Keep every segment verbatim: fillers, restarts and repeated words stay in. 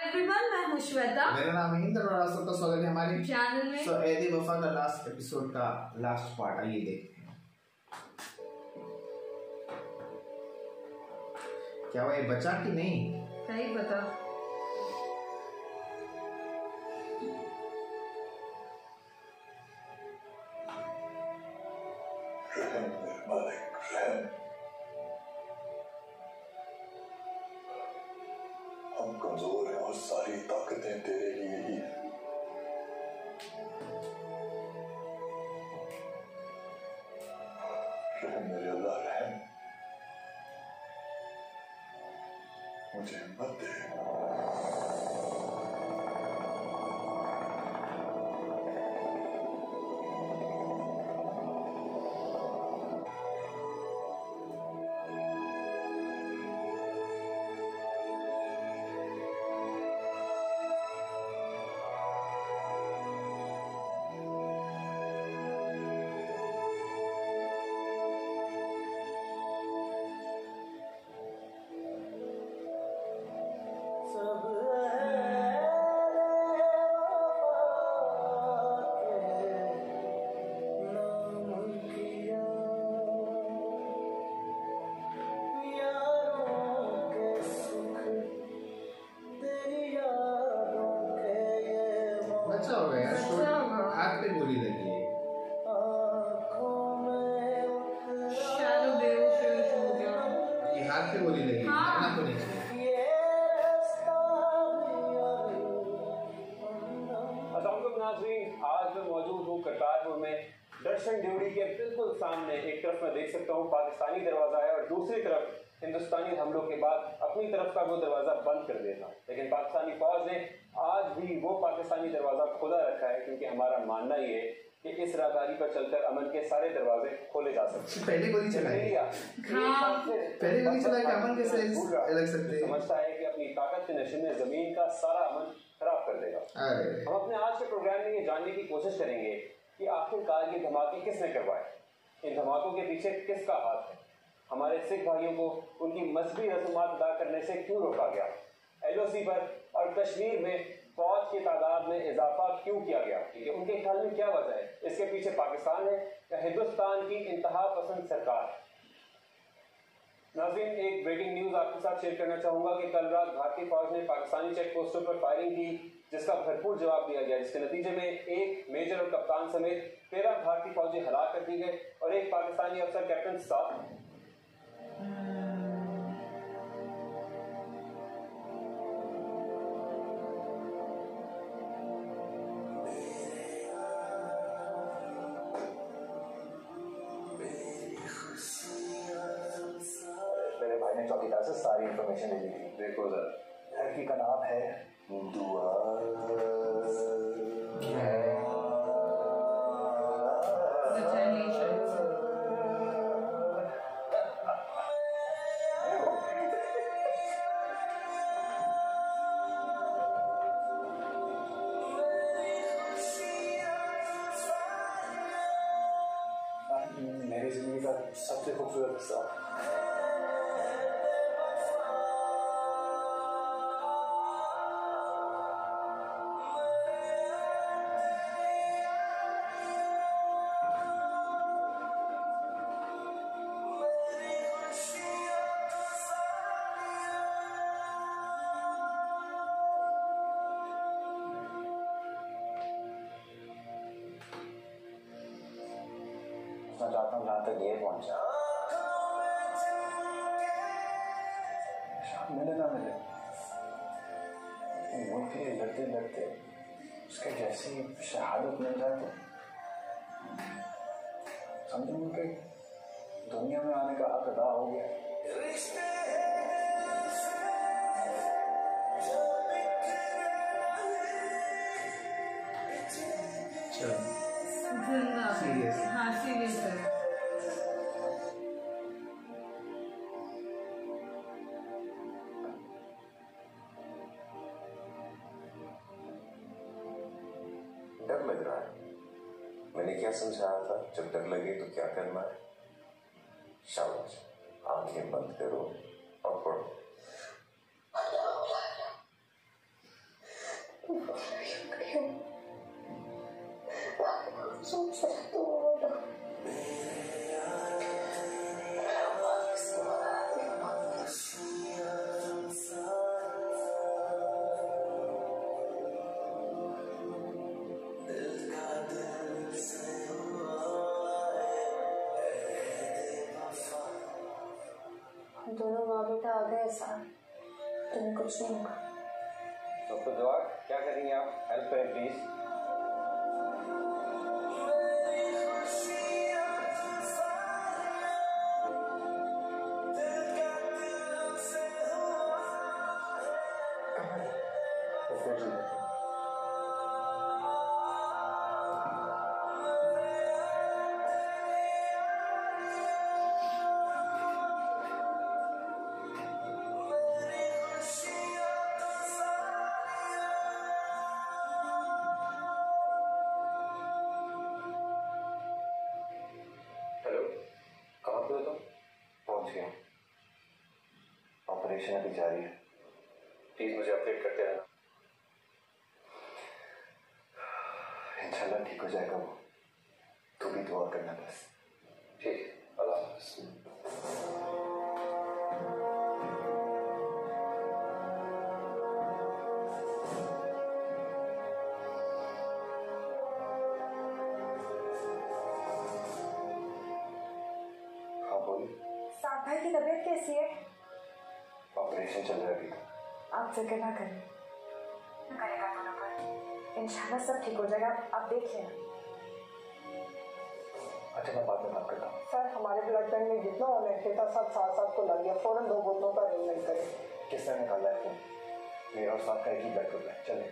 Everyone, मैं हूं श्वेता। मेरा नाम है हिंद और आप सबका स्वागत है हमारे चैनल में। सो ऐदी वफा का लास्ट एपिसोड का लास्ट पार्ट, आइए देखते हैं क्या हुआ, ये बचा कि नहीं? सही बता। हम कमजोर हैं और सारी ताकतें तेरे लिए ही हैं। रहम मेरे अल्लाह, रहम, मुझे हिम्मत दे। अच्छा हो गया, हाथ पे गोली लगी है। शैलो बेहोश हो गया। ये हाथ पे गोली लगी, मरना तो नहीं चाहिए। नाज़रीन, आज मैं मौजूद हूँ करतारपुर में दर्शन ड्यूटी के बिल्कुल सामने। एक तरफ मैं देख सकता हूँ पाकिस्तानी दरवाजा है और दूसरी तरफ हिंदुस्तानी हमलों के बाद अपनी तरफ का वो दरवाजा बंद कर दिया था, लेकिन पाकिस्तानी फौज ने आज भी वो पाकिस्तानी दरवाजा खुला रखा है, क्योंकि हमारा मानना ये है कि इस राहदारी पर चलकर अमन के सारे दरवाजे खोले जा सकते हैं। पहले गोली चलाई, पहले गोली चला के अमन कैसे लग सकते हैं? समझता है कि अपनी ताकत के नशे में जमीन का सारा अमन खराब कर देगा। हम अपने आज के प्रोग्राम में ये जानने की कोशिश करेंगे कि आखिरकार ये धमाके किसने करवाए, इन धमाकों के पीछे किसका हाथ है, हमारे सिख भाइयों को उनकी मजहबी रस्मात अदा करने से क्यों रोका गया, एलओसी पर और कश्मीर में फौज की तादाद में इजाफा क्यों किया गया, ठीक है, उनके ख्याल में क्या वजह है, इसके पीछे पाकिस्तान है या हिंदुस्तान की इंतहा पसंद सरकार। नाज़रीन, एक ब्रेकिंग न्यूज आपके साथ शेयर करना चाहूंगा कि कल रात भारतीय फौज ने पाकिस्तानी चेक पोस्टों पर फायरिंग की, जिसका भरपूर जवाब दिया गया, जिसके नतीजे में एक मेजर और कप्तान समेत तेरह भारतीय फौजी हलाक कर दिए गए और एक पाकिस्तानी अफसर कैप्टन साथ चौकीदार से सारी इंफॉर्मेशन ले ली थी। देखो सर, लड़की का नाम है दुआ। मेरी जिंदगी का सबसे खूबसूरत हिस्सा। मैं चाहता हूँ जहाँ तक ये पहुँचा, शायद मिले ना मिले, वो के लिए लड़ते लड़ते उसके जैसी शहादत मिल जाए तो समझूंगा कि दुनिया में आने का हक अदा हो गया। सीरियस, हाँ सीरियस है। डर लग रहा है। मैंने क्या समझाया था, जब डर लगे तो क्या करना है? शाबाश, आंखें बंद करो और पढ़ो। कुछ नहीं होगा। डॉक्टर जवाब क्या करेंगे आप? हेल्प करें प्लीज। ऑपरेशन अभी जारी है, प्लीज मुझे अपडेट करते रहना। इंशाल्लाह ठीक हो जाएगा वो, तू भी दुआ करना बस। ठीक, अल्लाह हाफ़िज़। हाँ बोलिए। साथ भाई की तबीयत कैसी है? ऑपरेशन चल रहा है अभी। आप फिक्र ना करें, करेगा दोनों पर, इंशाल्लाह सब ठीक हो जाएगा। आप देख लेना। अच्छा मैं बाद में बात करता हूँ। सर हमारे ब्लड बैंक में जितना ऑनेक्टेड था सब साथ साथ को लग गया, फौरन दो बोतलों का अरेंजमेंट करें। किस तरह निकाला है तुम? मेरा और साथ का एक ही ब्लड ग्रुप है, चले।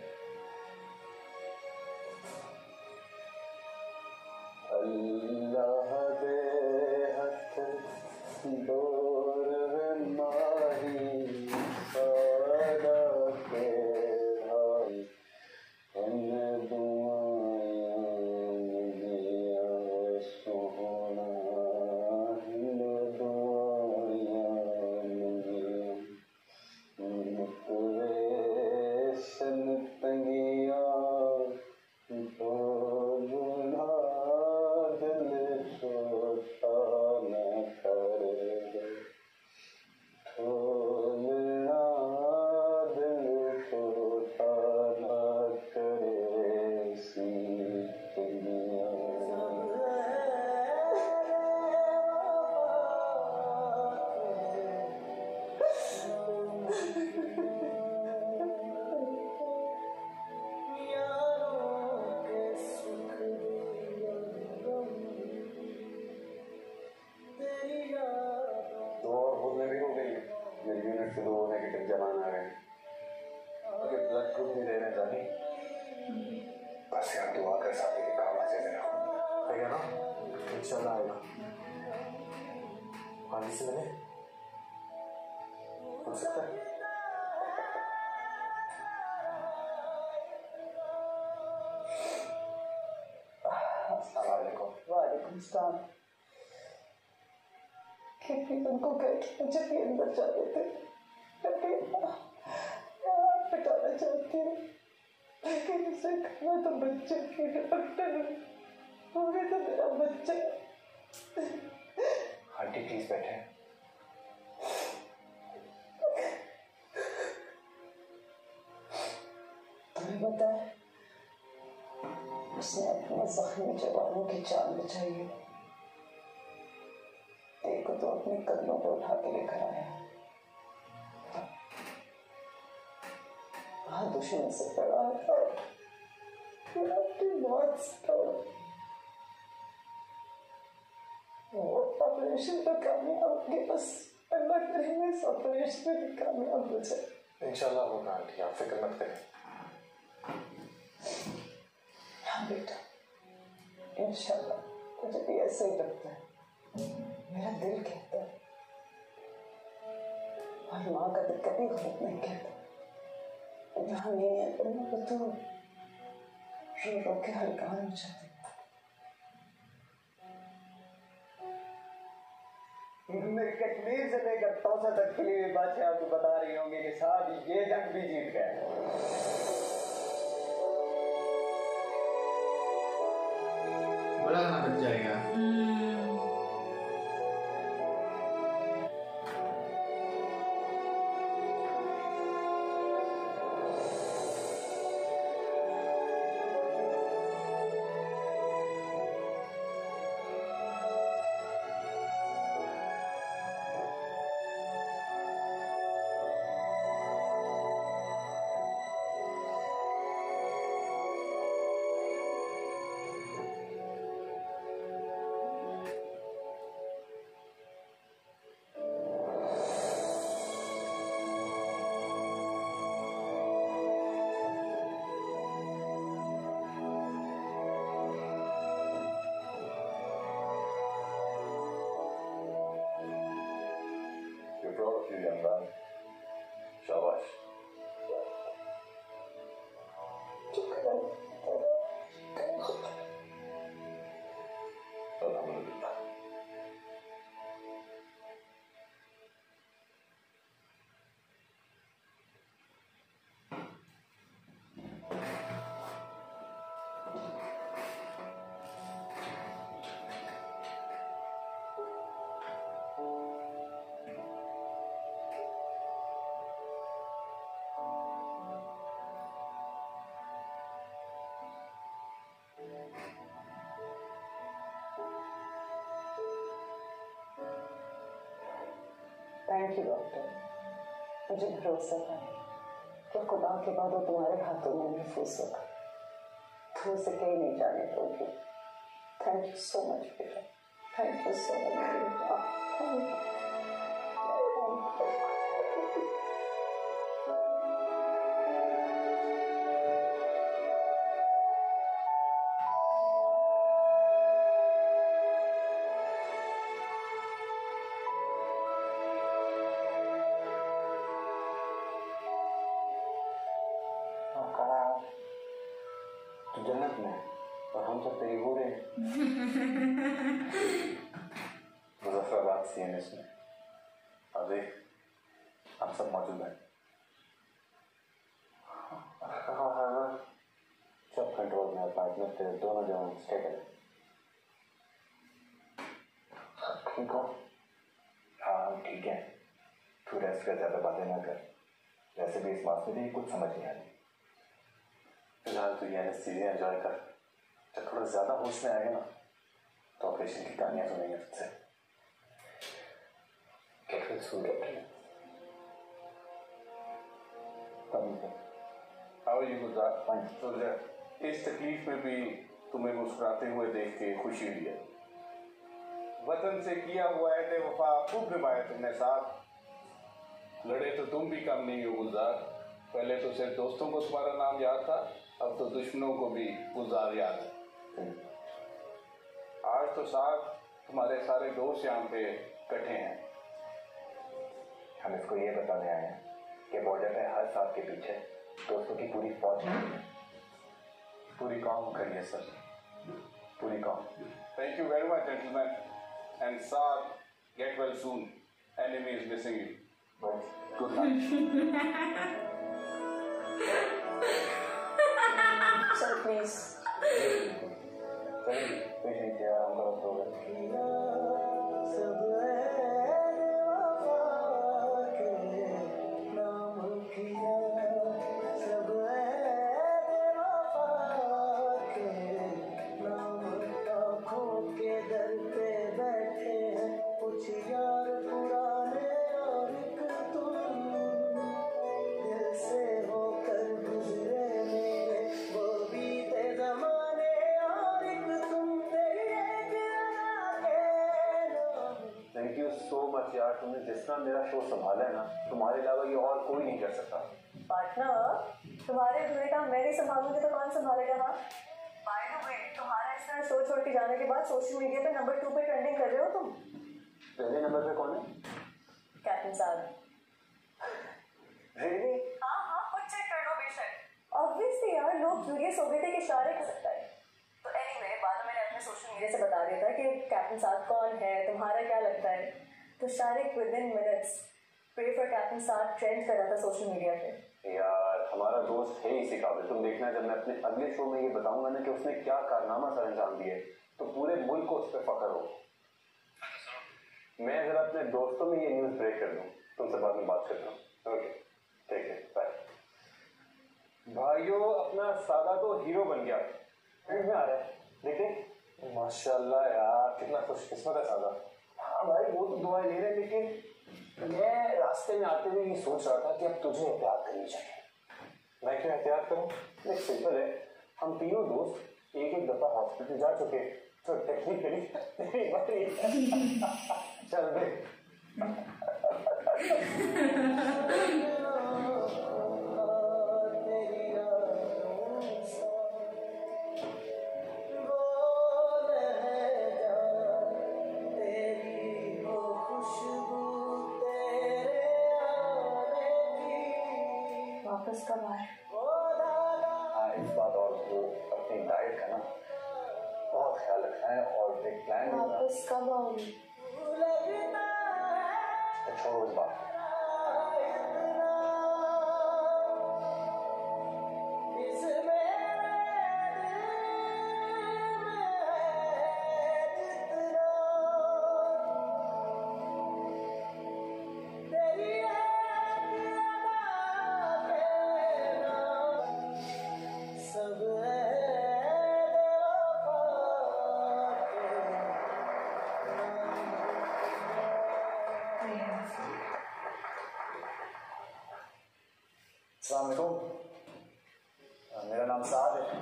अल्लाह दे हथ दूर माही सादा के भाई हम दुआएं दिया सोना हम दुआएं दिया मुकवे सन तंगिया तो बुला दिल छोटा न कर थोड़ा दिल छोटा न करे सी दुनिया। दो और बोतलें भी हो गई हैं। मेरी यूनिट से दो नेगेटिव जवान आ गए। अगर ब्लड ग्रुप नहीं दे रहे जानी, बस यार दुआ कर साथी के काम आ जाए मेरा। आएगा ना? इंशाल्लाह आएगा। पानी से मिले हो सकता है। अस्सलाम वालेकुम। वालेकुम सलाम। कितनी तुमको कह के मुझे भी अंदर जा देते, हाथ पिटाना चाहती हूँ, लेकिन इसे कहना तो बच्चे के डॉक्टर वो भी तो मेरा बच्चा। आंटी प्लीज बैठे। तुम्हें पता है उसने अपने जख्मी जवानों की जान बचाई है। एक को तो अपने कदमों पर उठा के लेकर आया, हाँ दुश्मन से पड़ा और फिर अपनी मौत से पड़ा। वो ऑपरेशन तो कामयाब हो गया, बस अल्लाह करे इस ऑपरेशन में भी कामयाब हो जाए। इंशाल्लाह होगा आंटी, आप फिक्र मत करें। हाँ बेटा, इंशाल्लाह। मुझे भी ऐसा ही लगता है, मेरा दिल कहता है, और माँ का दिल कभी गलत नहीं कहता। जहाँ नहीं है तो मैं तो रो रो के हल्कान हो जाती। मेरी कश्मीर से लेकर तौसा तक के लिए बादशाह आपको बता रही होंगी कि साहब ये जंग भी जीत गए। बड़ा खाना बच जाएगा। थैंक यू डॉक्टर, मुझे भरोसा था कि खुदा के बाद वो तुम्हारे हाथों में महफूज होगा, तुम उसे कहीं नहीं जाने दोगे। थैंक यू सो मच बेटा, थैंक यू सो मच। जन्नत में और हम सब तेरी हो रहे हैं। मुजफ्फराबाद सीएमएस में अब देख हम सब मौजूद हैं। हाँ हाँ हाँ सब कंट्रोल में, अपार्टमेंट तेरे दोनों जगह स्टेबल है। ठीक हो? हाँ हम ठीक है, तू रेस्ट कर, ज्यादा बातें ना कर। वैसे भी इस बात में कुछ समझ नहीं आ रही। फिलहाल तो ये एनेस्थीसिया एंजॉय कर, जब थोड़ा ज्यादा होश में आएगा ना तो ऑपरेशन की कहानियां सुनेंगे तुझसे। Get well soon doctor. How are you Gulzar? Fine. तो इस तकलीफ में भी तुम्हें मुस्कुराते हुए देख के खुशी हुई है। वतन से किया हुआ है वफा खूब निभाया तुमने साथ। लड़े तो तुम भी कम नहीं हो गुलजार। पहले तो सिर्फ दोस्तों को तुम्हारा नाम याद था, अब तो दुश्मनों को भी गुलजार याद है। आज तो साथ तुम्हारे सारे दोस्त यहाँ पे इकट्ठे हैं। हम इसको ये बताने आए हैं कि बॉर्डर पे हर साथ के पीछे दोस्तों की पूरी फौज है। पूरी कौम करिए सर, पूरी कौम। Thank you very much gentleman and साथ get well soon. Enemy is missing you. Good night. Sir please patient के आराम करो तो यार, तुमने जिस तरह मेरा शो संभाला है ना, तुम्हारे अलावा ये और कोई नहीं कर सकता। पार्टनर, तुम्हारे अधूरे काम मैं नहीं संभालूंगी तो कौन संभालेगा? हाँ, बाय द वे, तुम्हारा इस तरह शो छोड़ के जाने के बाद सोशल मीडिया पे नंबर टू पे ट्रेंडिंग कर रहे हो तुम। पहले नंबर पे कौन है? कैप्टन साहब। Really? हाँ हाँ, खुद चेक कर लो बेशक। ऑब्वियसली यार, लोग क्यूरियस हो गए थे कि इशारे कर सकता है। तो एनीवे, बाद में मैंने अपने सोशल मीडिया से बता दिया था कि कैप्टन साहब कौन है, तुम्हारा क्या लगता है। तो Shariq within minutes pray for captain साहब ट्रेंड कर रहा था सोशल मीडिया पे। यार हमारा दोस्त है इसी काबिल। तुम देखना, जब मैं अपने अगले शो में ये बताऊंगा ना कि उसने क्या कारनामा सर अंजाम दिए, तो पूरे मुल्क को उस पर फख्र हो। मैं जरा अपने दोस्तों में ये न्यूज़ ब्रेक कर दूं, तुमसे बाद में बात करता हूँ। ओके ठीक है, बाय। भाइयों, अपना सादा तो हीरो बन गया। में आ रहा है, देखें। माशाल्लाह यार, कितना खुशकिस्मत है सादा। हाँ भाई, वो तो दुआएं ले रहे हैं, लेकिन मैं रास्ते में आते हुए ये सोच रहा था कि अब तुझे एहतियात करनी चाहिए। मैं क्यों एहतियात करूँ? देख सिंपल है, हम तीनों दोस्त एक एक दफा हॉस्पिटल जा चुके, तो टेक्निकली चल दे। वापस कब आ रहे? हाँ, इस बात और वो अपनी डाइट का ना बहुत ख्याल रखना है और एक प्लान। वापस कब आओगी? छोड़ो इस बात। साहब है।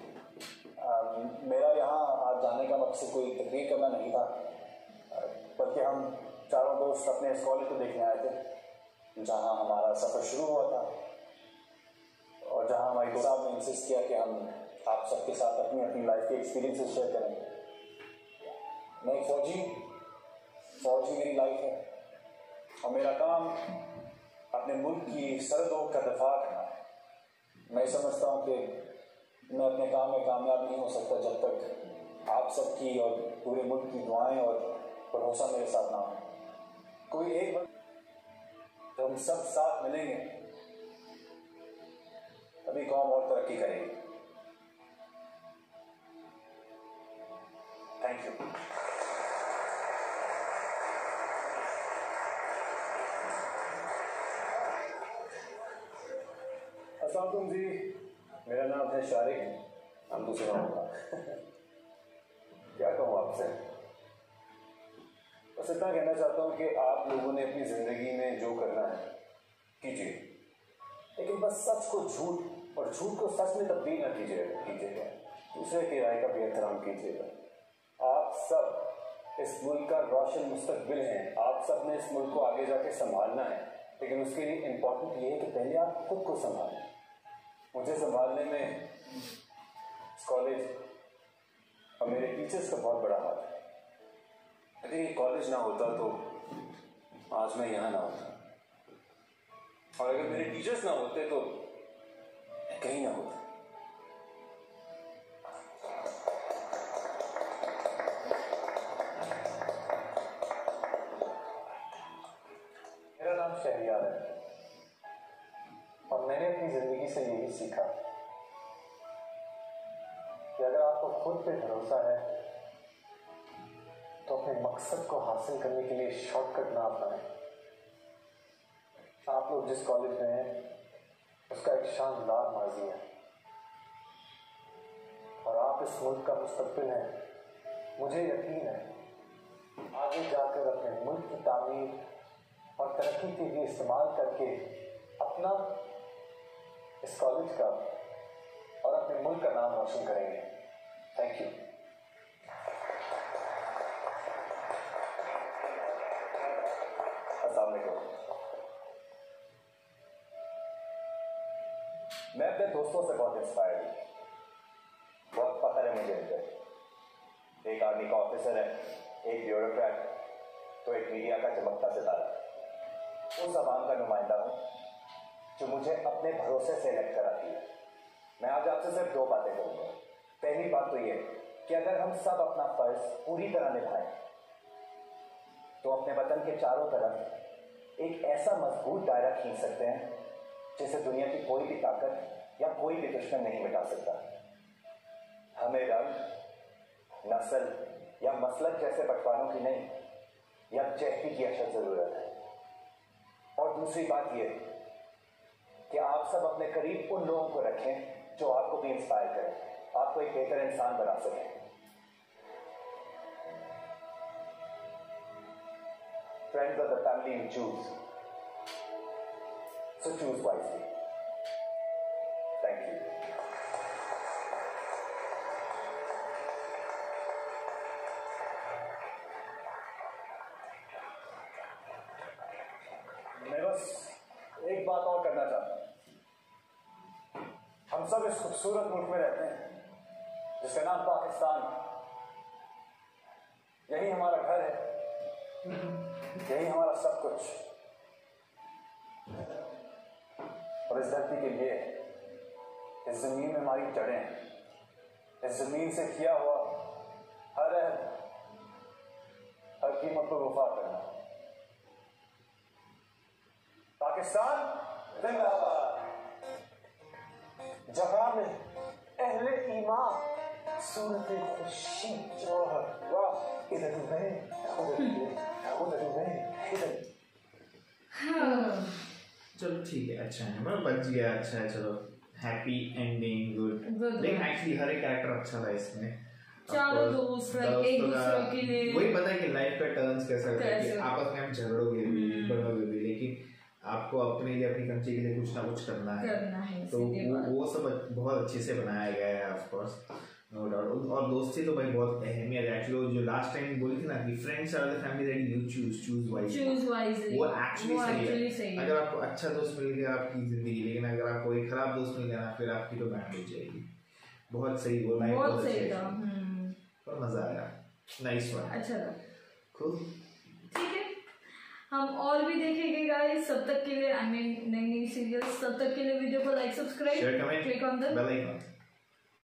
मेरा यहाँ आज जाने का मकसद कोई तकरीर करना नहीं था, बल्कि हम चारों दोस्त अपने इस कॉलेज को देखने आए थे जहाँ हमारा सफ़र शुरू हुआ था, और जहाँ हमारे दोस्त साहब ने इंसिस्ट किया कि हम आप सबके साथ अपनी अपनी लाइफ के एक्सपीरियंसेस शेयर करेंगे। मैं एक फौजी फौजी मेरी लाइफ है, और मेरा काम अपने मुल्क की सरहदों का दफा करना है। मैं समझता हूँ कि मैं अपने काम में कामयाब नहीं हो सकता जब तक आप सबकी और पूरे मुल्क की दुआएं और भरोसा मेरे साथ ना हो। कोई एक वक्त जब हम सब साथ मिलेंगे तभी कौम और तरक्की करेगी। Thank you. अस्सलाम वालेकुम जी, मेरा नाम है शारिक, हम दूसरा होगा। क्या कहूँ आपसे, बस इतना कहना चाहता हूँ कि आप लोगों ने अपनी ज़िंदगी में जो करना है कीजिए, लेकिन बस सच को झूठ और झूठ को सच में तब्दील न कीजिएगा कीजिएगा दूसरे की राय का भी एहतराम कीजिएगा। आप सब इस मुल्क का रोशन मुस्तकबिल हैं, आप सब ने इस मुल्क को आगे जाके संभालना है, लेकिन उसके लिए इम्पोर्टेंट ये है कि पहले आप खुद को संभालें। मुझे संभालने में कॉलेज और मेरे टीचर्स का बहुत बड़ा हाथ है। अगर ये कॉलेज ना होता तो आज मैं यहाँ ना होता, और अगर मेरे टीचर्स ना होते तो मैं कहीं ना होता। मेरा नाम शहरियार है, और मैंने अपनी जिंदगी से यही सीखा कि अगर आपको खुद पे भरोसा है तो अपने मकसद को हासिल करने के लिए शॉर्टकट ना अपनाएं। आप लोग जिस कॉलेज में हैं उसका एक शानदार माजी है, और आप इस मुल्क का मुस्तकबिल हैं। मुझे यकीन है आगे जाकर अपने मुल्क की तामीर और तरक्की के लिए इस्तेमाल करके अपना, इस कॉलेज का और अपने मुल्क का नाम रोशन करेंगे। Thank you. अस्सलाम वालेकुम। मैं अपने दोस्तों से बहुत इंस्पायर्ड हूँ, बहुत फख्र है मुझे इनसे। एक आर्मी का ऑफिसर है, एक ब्यूरोक्रेट, तो एक मीडिया का चमकता सितारा। उस अवाम का नुमाइंदा हूँ जो मुझे अपने भरोसे से इलेक्ट कराती है। मैं आज आपसे सिर्फ दो बातें करूंगा। पहली बात तो ये कि अगर हम सब अपना फर्ज पूरी तरह निभाएं तो अपने वतन के चारों तरफ एक ऐसा मजबूत दायरा खींच सकते हैं जिसे दुनिया की कोई भी ताकत या कोई भी दुश्मन नहीं मिटा सकता। हमें रंग, नस्ल या मसलक जैसे बंटवारों की नहीं, यकजहती की अशद जरूरत है। और दूसरी बात यह कि आप सब अपने करीब उन लोगों को रखें जो आपको भी इंस्पायर करें, आपको एक बेहतर इंसान बना सकें। Friends are the family you choose, so choose wisely. Thank you. मैं बस एक बात और करना चाहता हूँ। हम सब इस खूबसूरत मुल्क में रहते हैं जिसका नाम पाकिस्तान। यही हमारा घर है, यही हमारा सब कुछ। और इस धरती के लिए, इस जमीन में हमारी जड़ें हैं। इस जमीन से किया हुआ हर हर कीमत पर वफा करना। पाकिस्तान जिंदाबाद। जहां में अहले ईमान सूरत खुशी वाह इधर उधर उधर उधर इधर। चलो ठीक है, अच्छा है, मतलब बच गया, अच्छा है, चलो हैप्पी एंडिंग, गुड। लेकिन एक्चुअली हर एक कैरेक्टर अच्छा था इसमें। चारों दोस्त एक दूसरे के लिए वही पता है कि लाइफ का टर्न्स कैसा होता है कि आपस में हम झगड़ोगे भी, बढ़ोगे भी, लेकिन आपको अपने लिए अपनी कंट्री के लिए कुछ ना कुछ करना है, करना है तो वो, वो सब बहुत अच्छे से बनाया गया है ऑफ कोर्स, नो डाउट। और दोस्ती तो भाई बहुत अहमियत है एक्चुअली। जो लास्ट टाइम बोली थी ना कि friends are the family that you choose choose wisely, choose wisely, वो एक्चुअली सही है। अगर आपको अच्छा दोस्त मिल गया आपकी जिंदगी, लेकिन अगर आपको एक खराब दोस्त मिल गया ना फिर आपकी तो बैंड हो जाएगी। बहुत सही बोला, बहुत सही था, और मजा आया, नाइस वन, अच्छा था, कूल। ठीक है, हम और भी देखेंगे गाइस। सब तक के लिए आई मीन नई नई सीरियल्स, सब तक के लिए वीडियो को like, subscribe, click on the bell icon.